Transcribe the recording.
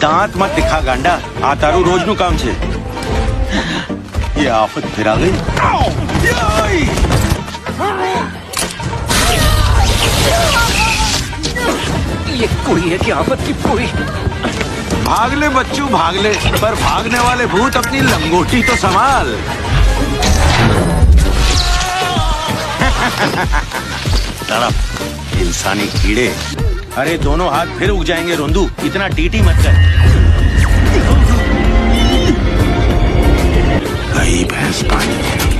दांत मत दिखा गांडा, आ तारू रोज नु काम छे। ये आफत फिर आ गई। ये कोई है कि आफत की कोई। भाग ले बच्चू भाग ले, पर भागने वाले भूत अपनी लंगोटी तो संभाल। तड़प इंसानी कीड़े। अरे दोनों हाथ फिर उग जाएंगे रोंदू, इतना टीटी मत कर। गई भैंस पानी में।